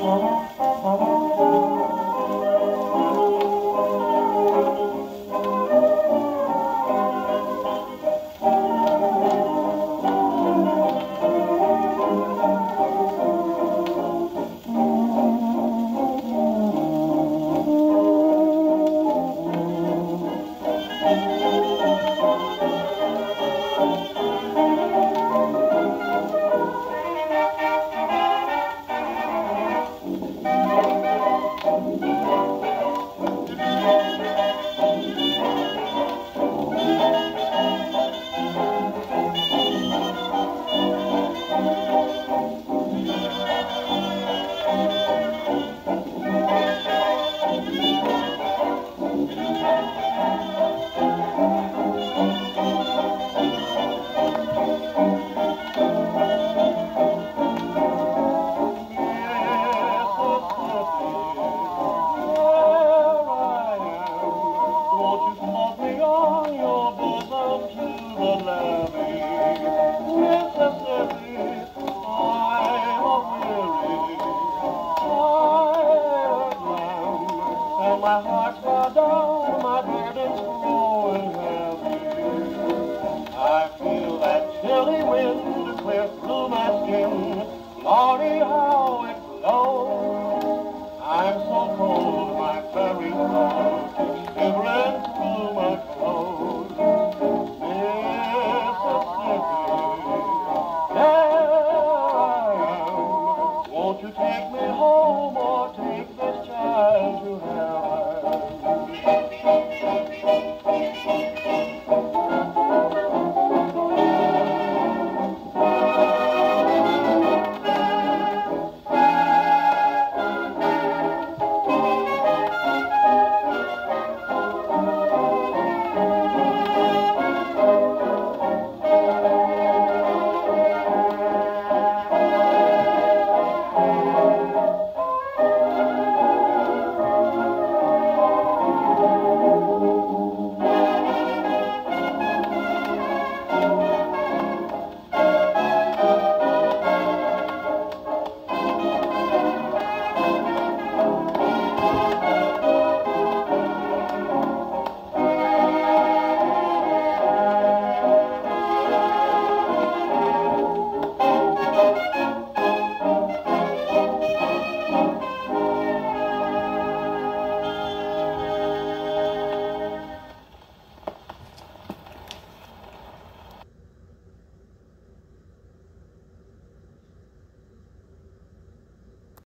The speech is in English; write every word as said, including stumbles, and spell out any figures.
My heart's far down, my burden's growing heavy. I feel that chilly wind clear through my skin. Lordy, how it blows. I'm so cold, my very soul keeps shivering through my clothes. Mississippi, there I am. Won't you take me home?